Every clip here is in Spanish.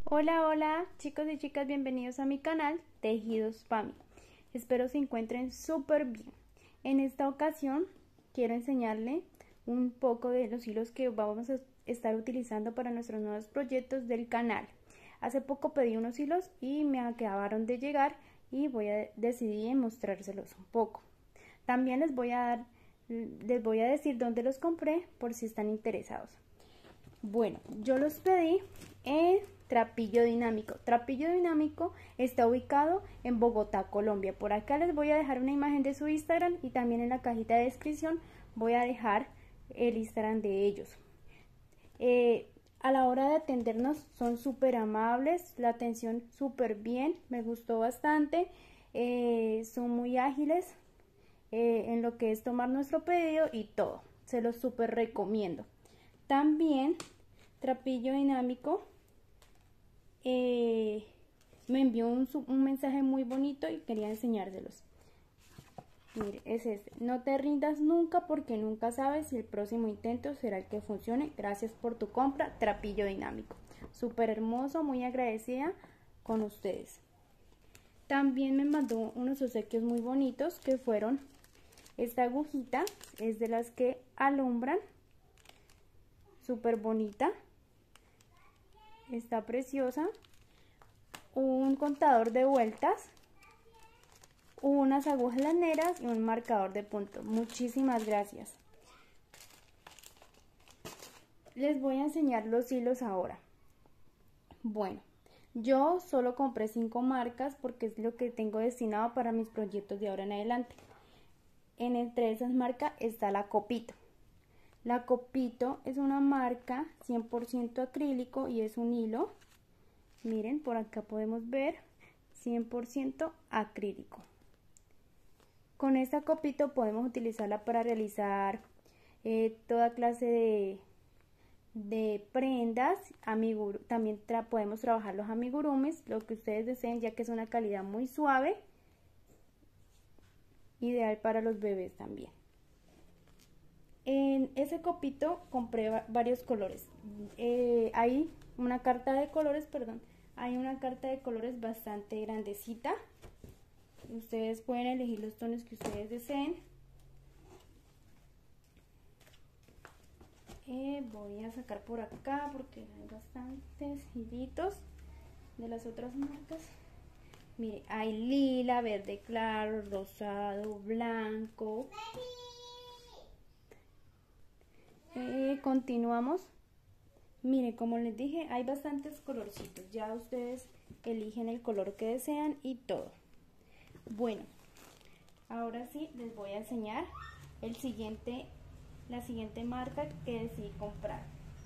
Hola, hola chicos y chicas, bienvenidos a mi canal Tejidos Pami. Espero se encuentren súper bien. En esta ocasión quiero enseñarle un poco de los hilos que vamos a estar utilizando para nuestros nuevos proyectos del canal. Hace poco pedí unos hilos y me acabaron de llegar y decidí mostrárselos un poco. También les voy a decir dónde los compré por si están interesados. Bueno, yo los pedí en Trapillo Dinámico. Trapillo Dinámico está ubicado en Bogotá, Colombia. Por acá les voy a dejar una imagen de su Instagram y también en la cajita de descripción voy a dejar el Instagram de ellos. A la hora de atendernos son súper amables, la atención súper bien, me gustó bastante, son muy ágiles en lo que es tomar nuestro pedido y todo, se los súper recomiendo. También Trapillo Dinámico me envió un mensaje muy bonito y quería enseñárselos. Mire, es este: no te rindas nunca porque nunca sabes si el próximo intento será el que funcione. Gracias por tu compra, Trapillo Dinámico. Súper hermoso, muy agradecida con ustedes. También me mandó unos obsequios muy bonitos que fueron esta agujita, es de las que alumbran, súper bonita, está preciosa, un contador de vueltas, unas agujas laneras y un marcador de punto. Muchísimas gracias. Les voy a enseñar los hilos ahora. Bueno, yo solo compré 5 marcas porque es lo que tengo destinado para mis proyectos de ahora en adelante. Entre esas marcas está la Copito. La Copito es una marca 100% acrílico y es un hilo. Miren, por acá podemos ver 100% acrílico. Con esta Copito podemos utilizarla para realizar toda clase de prendas. También podemos trabajar los amigurumis, lo que ustedes deseen, ya que es una calidad muy suave, ideal para los bebés también. En ese copito compré varios colores. Hay una carta de colores, bastante grandecita. Ustedes pueden elegir los tonos que ustedes deseen. Voy a sacar por acá porque hay bastantes hilitos de las otras marcas. Mire, hay lila, verde claro, rosado, blanco. Continuamos. Mire, como les dije, hay bastantes colorcitos. Ya ustedes eligen el color que desean y todo. Bueno, ahora sí les voy a enseñar la siguiente marca que decidí comprar.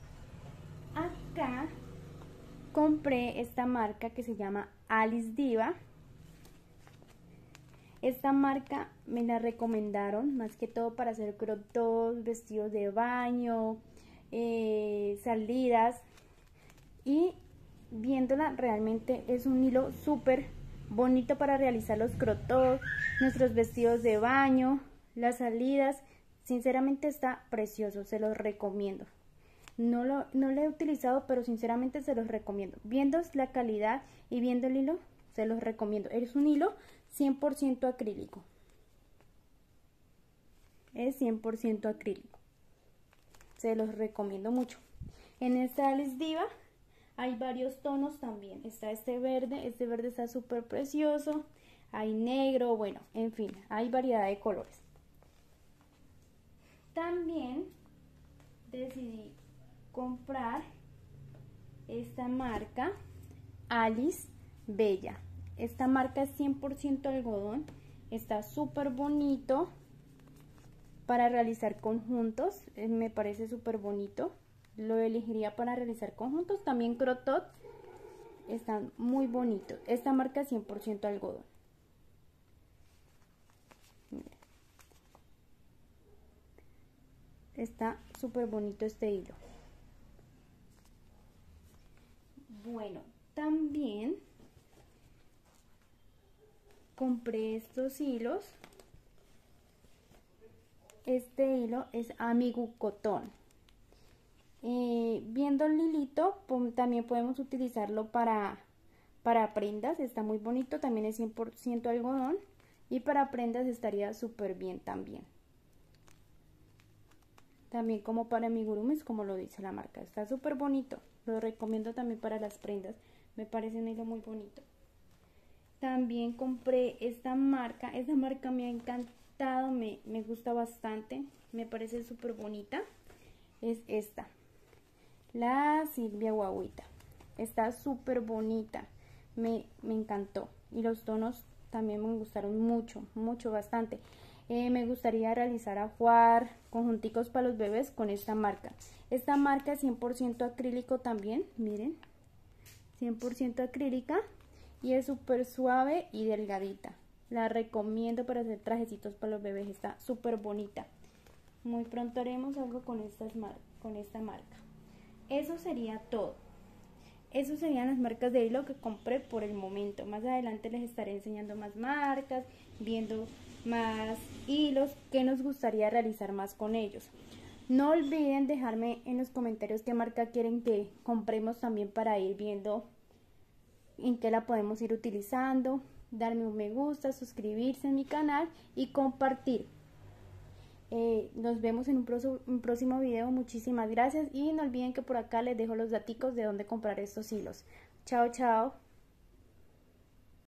Acá compré esta marca que se llama Alice Diva. Esta marca me la recomendaron más que todo para hacer crop tops, vestidos de baño, salidas, y viéndola realmente es un hilo súper bonito para realizar los crop tops, nuestros vestidos de baño, las salidas. Sinceramente está precioso, se los recomiendo. No lo he utilizado, pero sinceramente se los recomiendo. Viendo la calidad y viendo el hilo, se los recomiendo. Es un hilo 100% acrílico. Es 100% acrílico. Se los recomiendo mucho. En esta Alice Diva hay varios tonos también. Está este verde está súper precioso. Hay negro, bueno, en fin, hay variedad de colores. También decidí comprar esta marca Alice Bella. Esta marca es 100% algodón, está súper bonito para realizar conjuntos, me parece súper bonito, lo elegiría para realizar conjuntos. También crop top, están muy bonitos. Esta marca es 100% algodón. Mira. Está súper bonito este hilo. Bueno, también compré estos hilos. Este hilo es Amigurumi Cotton. Viendo el hilito, también podemos utilizarlo para prendas, está muy bonito, también es 100% algodón y para prendas estaría súper bien también. También como para amigurumis, como lo dice la marca, está súper bonito, lo recomiendo también para las prendas, me parece un hilo muy bonito. También compré esta marca me ha encantado, me gusta bastante, me parece súper bonita, es esta, la Silvia Guaguita, está súper bonita, me encantó y los tonos también me gustaron mucho, bastante. Me gustaría realizar ajuar, conjunticos para los bebés con esta marca. Esta marca es 100% acrílico también, miren, 100% acrílica y es súper suave y delgadita. La recomiendo para hacer trajecitos para los bebés, está súper bonita. Muy pronto haremos algo con esta marca. Eso sería todo. Esas serían las marcas de hilo que compré por el momento. Más adelante les estaré enseñando más marcas, viendo más hilos que nos gustaría realizar más con ellos. No olviden dejarme en los comentarios qué marca quieren que compremos también para ir viendo en qué la podemos ir utilizando. Darme un me gusta, suscribirse a mi canal y compartir. Nos vemos en un próximo video. Muchísimas gracias y no olviden que por acá les dejo los daticos de dónde comprar estos hilos. Chao, chao.